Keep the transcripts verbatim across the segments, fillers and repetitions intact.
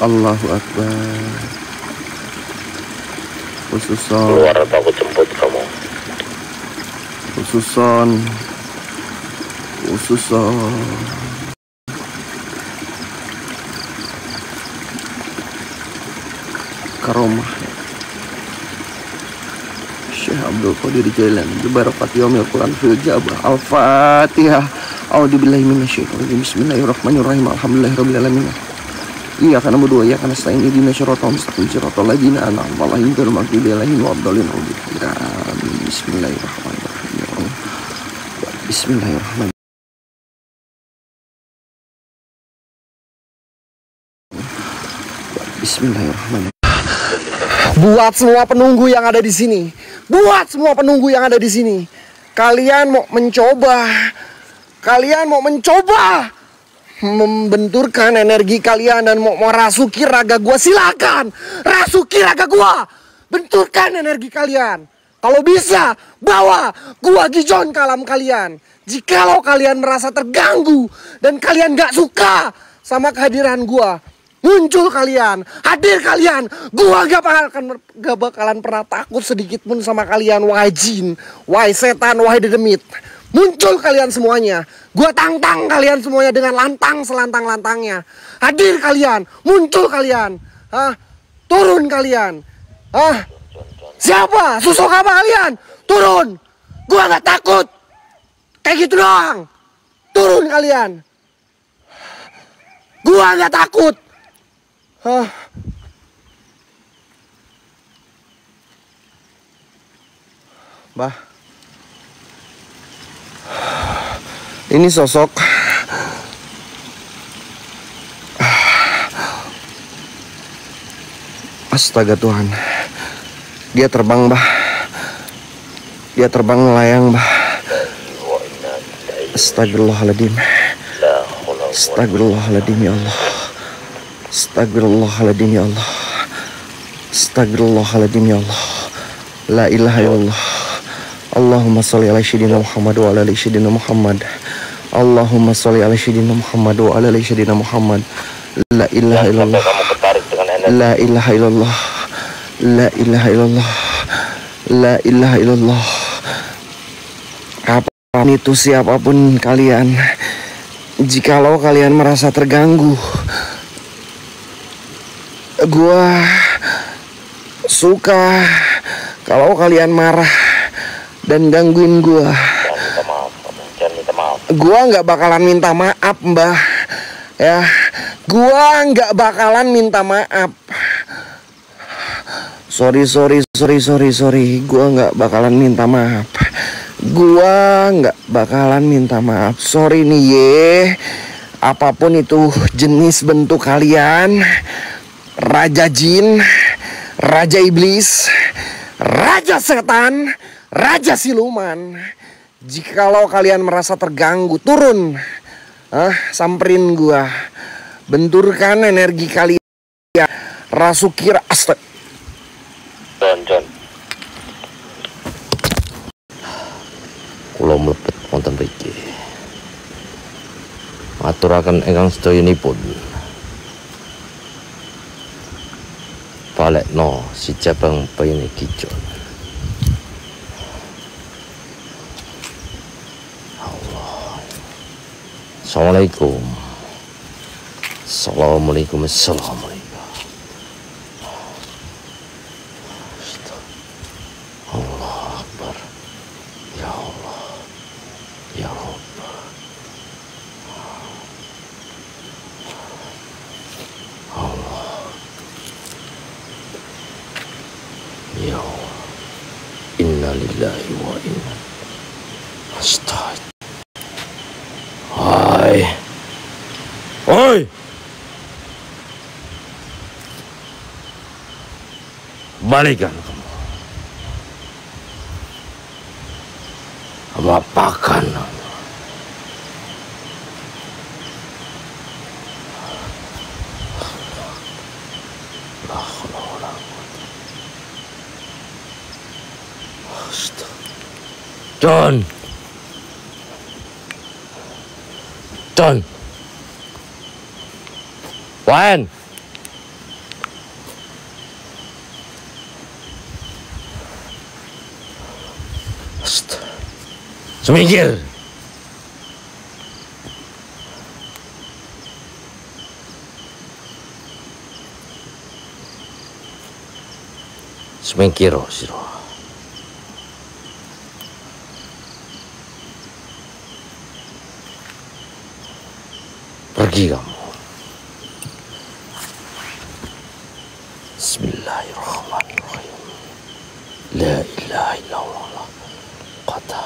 Allahu Akbar. Khususon keluar atau aku jemput kamu. Khususon Khususon Karomah Syekh Abdul Qadir Jailani Bibarakat Yaumil Quran fil Jabah. Al-Fatihah. A'udzubillahi minasyaitonir rajim. Bismillahirrahmanirrahim. Alhamdulillahirabbil alamin. Iyyaka na'budu wa iyyaka nasta'in. Ihdinas siratal mustaqim. Siratal ladzina an'amta 'alaihim ghairil maghdubi 'alaihim waladdallin. Amin. Bismillahirrahmanirrahim. Bismillahirrahmanirrahim. Bismillahirrahmanirrahim. Buat semua penunggu yang ada di sini, buat semua penunggu yang ada di sini, kalian mau mencoba, kalian mau mencoba membenturkan energi kalian dan mau merasuki raga gua, silakan rasuki raga gua, benturkan energi kalian. Kalau bisa, bawa gua gijon ke alam kalian. Jikalau kalian merasa terganggu dan kalian gak suka sama kehadiran gua, muncul kalian, hadir kalian. Gua gak bakalan, gak bakalan pernah takut sedikit pun sama kalian. Wahai jin, wahai setan, wahai dedemit, muncul kalian semuanya. Gua tantang kalian semuanya dengan lantang selantang-lantangnya. Hadir kalian, muncul kalian. Hah? Turun kalian. Hah? Siapa? Susuk apa kalian? Turun. Gua gak takut. Kayak gitu doang. Turun kalian. Gua gak takut. Hah. Bah, ini sosok astaga Tuhan. Dia terbang, bah. Dia terbang melayang, bah. Astagfirullahaladzim. Astagfirullahaladzim ya Allah. Astagfirullahaladzim ya Allah. Astagfirullahaladzim ya Allah. La ilaha illallah. Allahumma sholli ala sayyidina Muhammad wa ala ali sayyidina Muhammad. Allahumma sholli ala sayyidina Muhammad wa ala ali sayyidina Muhammad. La ilaha illallah. La ilaha illallah. La ilaha illallah. La ilaha illallah. Apapun itu, siapapun kalian, jikalau kalian merasa terganggu, gua suka kalau kalian marah dan gangguin gua. Gua nggak bakalan minta maaf, mbah. Ya, gua nggak bakalan minta maaf. Sorry, sorry, sorry, sorry, sorry. Gua nggak bakalan minta maaf. Gua nggak bakalan minta maaf. Sorry nih ye. Apapun itu jenis bentuk kalian, raja jin, raja iblis, raja setan, raja siluman, jikalau kalian merasa terganggu, turun, ah, samperin gua, benturkan energi kalian, rasukir astag. John, John. Kula mlebet wonten mriki. Aturaken ingkang sedayanipun. Balekno si Jabang Bayani Gijon. Allah. Assalamualaikum. Assalamualaikum. Assalamualaikum. Allah Akbar. Ya Allah. Ya Allah. Allah. Ya Allah. Inna lillahi wa inna astagfirullah. Hai. Oi. Balikan kamu. Apakan? John, John, Wan, Semingkir. Semingkiro siro. Pergi kamu. Bismillahirrahmanirrahim. La ilaha illallah. Qata.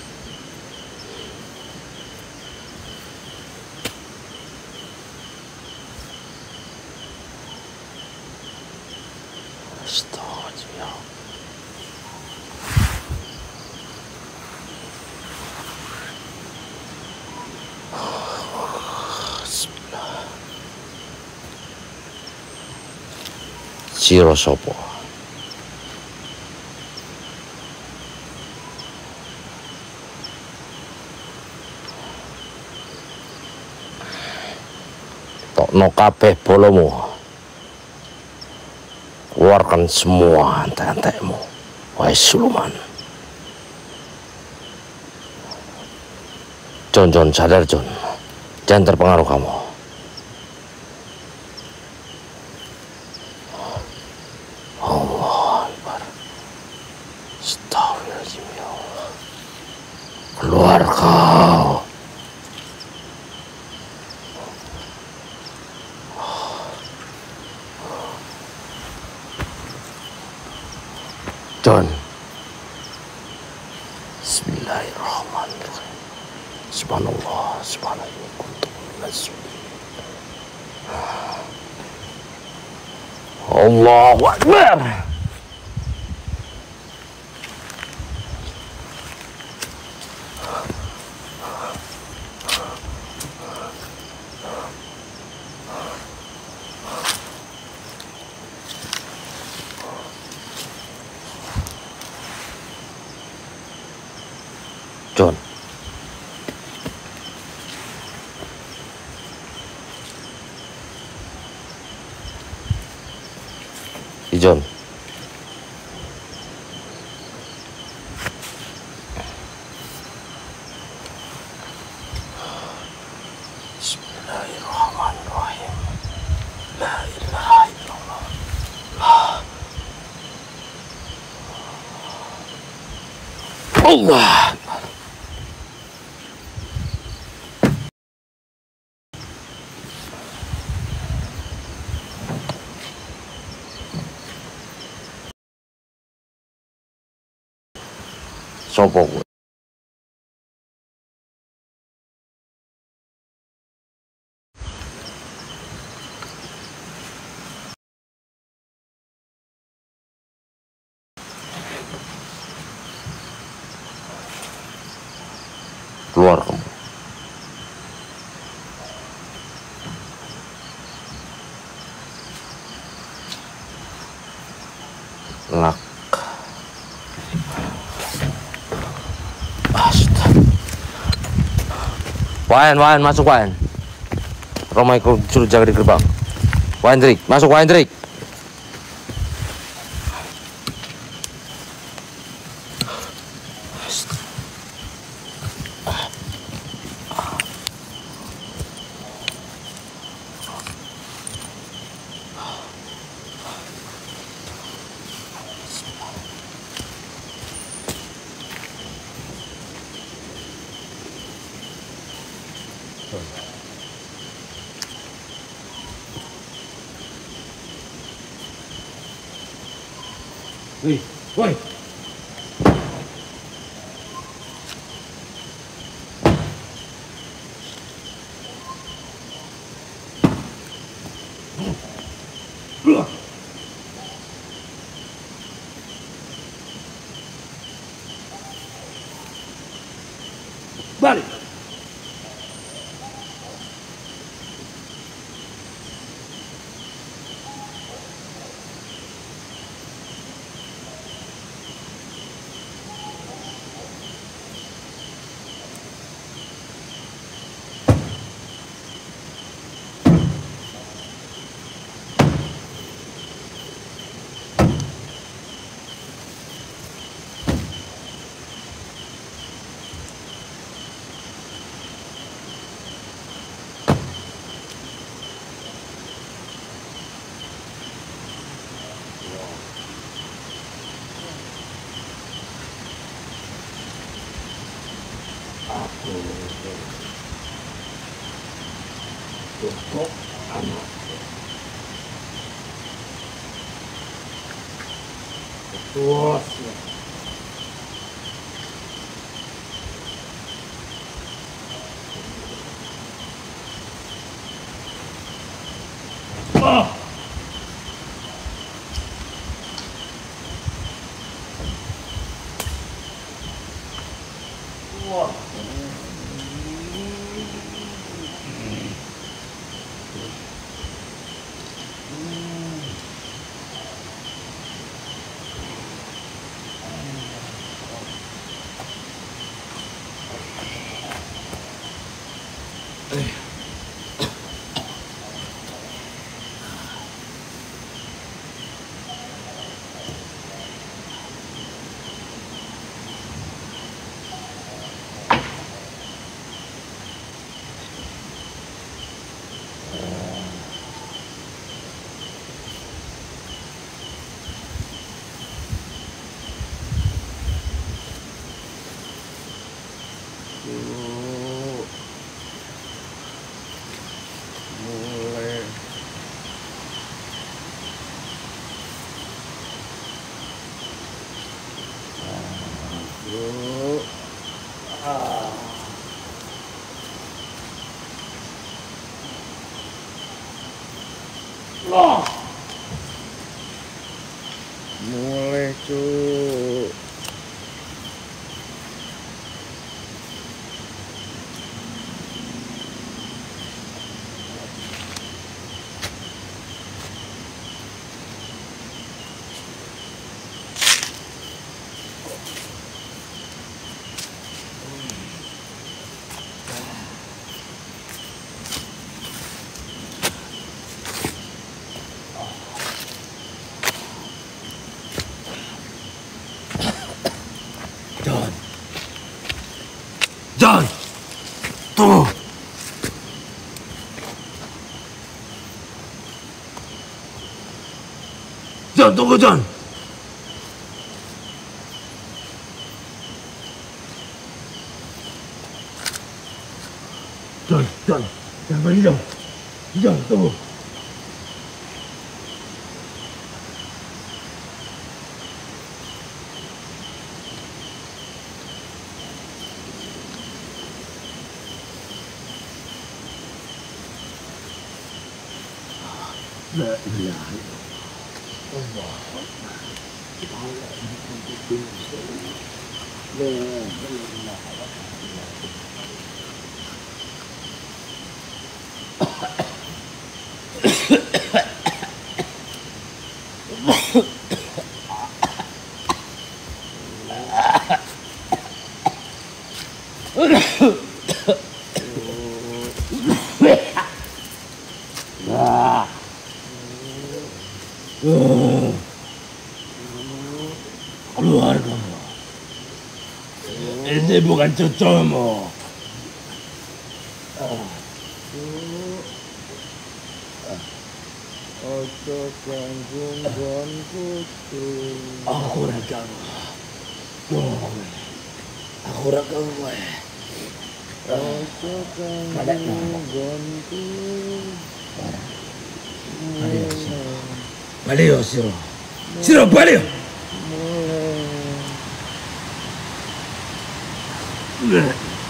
Astagfirullah. Siro sopo. Tokno kabeh bolomu. Keluarkan semua antek-antekmu, wahai Suluman. Jon, Jon, sadar Jon. Jangan terpengaruh kamu. Allah Akbar. Astagfirullahaladzim ya Allah. Keluar kau. Jon. Bismillahirrahmanirrahim. Subhanallah, subhanallah, kuntum minaz Allahu Akbar. Jon. Jon. Bismillahirrahmanirrahim. La ilaha illallah. Allah. Sopo gue. Keluar kamu. Lak. Wayan, Wayan, masuk Wayan. Romai kau suruh jaga di gerbang. Wayan Drik, masuk Wayan Drik. Wih, woi. Balik. Nossa. Ah! Wah. Mulai Aduh. Ah. Loh. Mulai cu. John. John. Tuh. John, tunggu John. John, John. Jangan pergi John. John, tunggu. La ilaha illallah. La ilaha Ah. Uh. Keluar kamu. Ini bukan cucumu. Ojo ganggu gonku. Aku ragamu. Aku ragamu. Ojo ganggu gonku. Balio, Siro. Siro, balio. Mulai.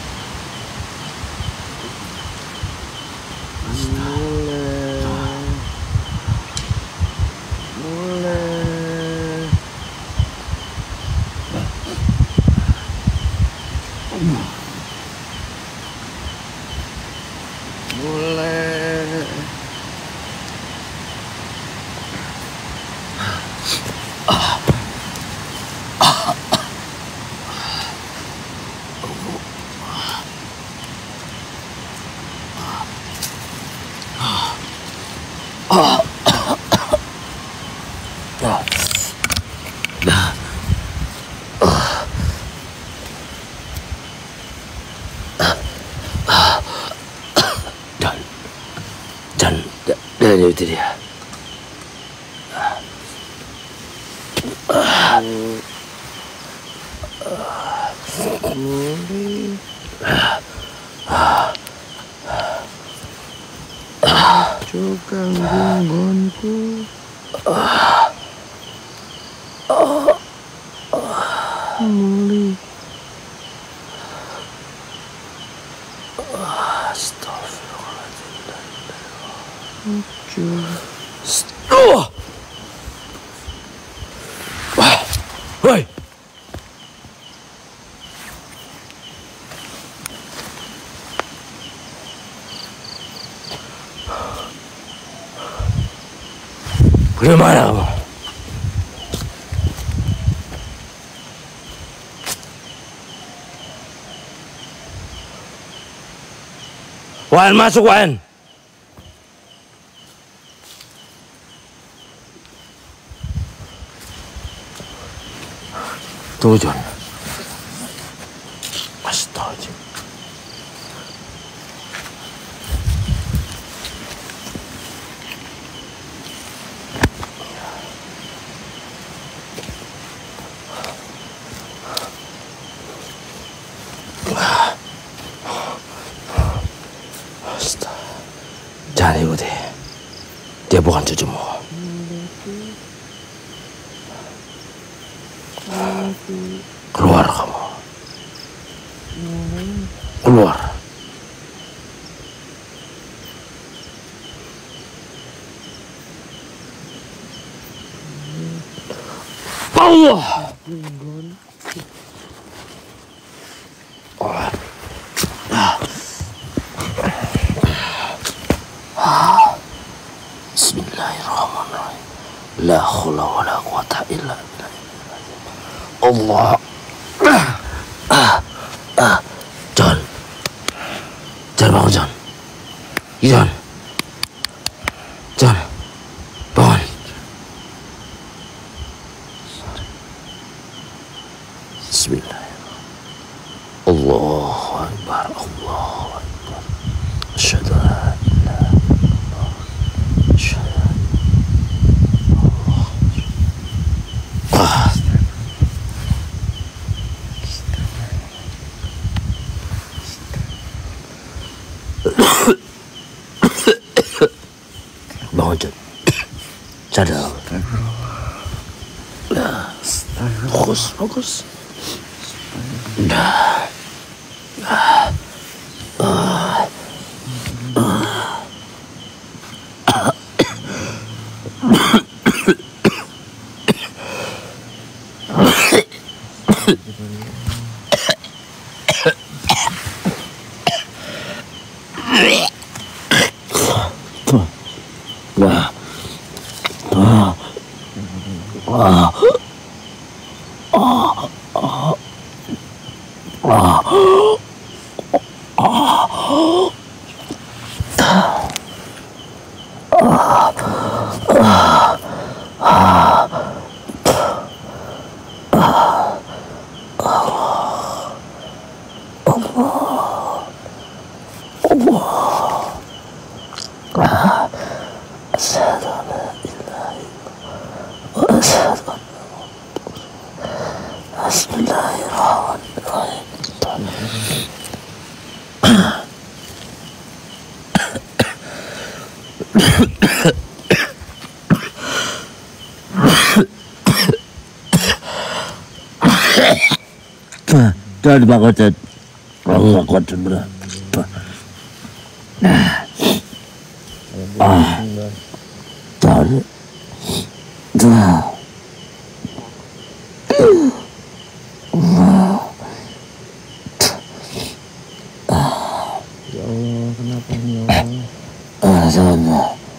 Mulai. Mulai. Dan, dan, dan itu dia. Mulai. Ojo ganggu nggonku. Muli. Astagfirullahaladzim. Ojo. Oh. Wah. Woi. Bagaimana kamu? Wan, masuk Wan. Tuh John. Astaga. Jangan ikuti. Dia bukan cucumu. Keluar kamu. Keluar. Allah. Bismillahirrahmanirrahim. La haula wala quwata illa billah. Allah. Ah, ah, John. John bangun John. John. John. Bangun. Bismillahirrahmanirrahim. Allahu Akbar. Allahu Akbar. Asyhadu an la ilaha illallah. Asyhadu an Allah. Bangun John. Sadar. Fokus, fokus. Dah. Ah. Ah. Wah. Ah. Ah. Ah. Ah. Ah. Asyhadu an la ilaha illallah wa asyhadu anna Muhammadan Bismillahirrahmanirrahim. Jangan dibangun, Chan. Allah kuat benar. Ah, jangan. Dah. Ya Allah, kenapa nih ya Allah? Ah, sama.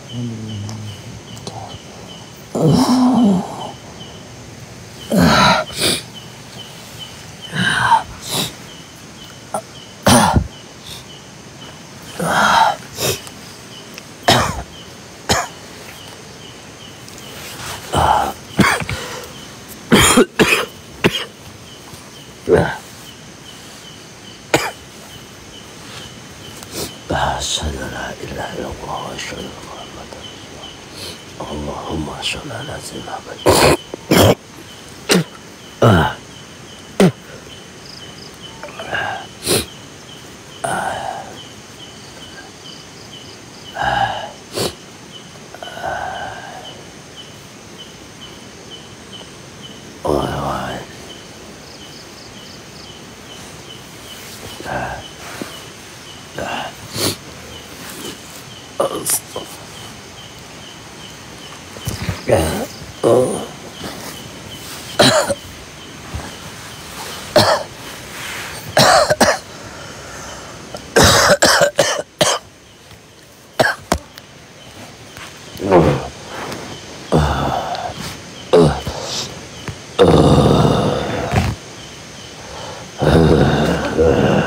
Asyhadu an la ilaha illallah wa asyhadu anna Muhammadan Rasulullah. Allahumma shalli ala sayyidina Muhammad. Ah. Uh.